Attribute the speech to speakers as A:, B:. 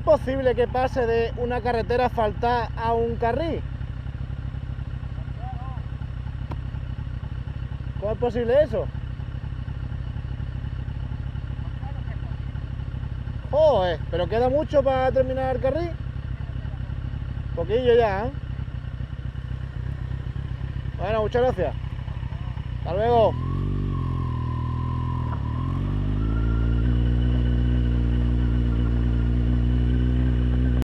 A: posible que pase de una carretera asfaltada a un carril? ¿Cómo es posible eso? Joder, pero queda mucho para terminar el carril. Poquillo ya, ¿eh? Bueno, muchas gracias. Hasta luego.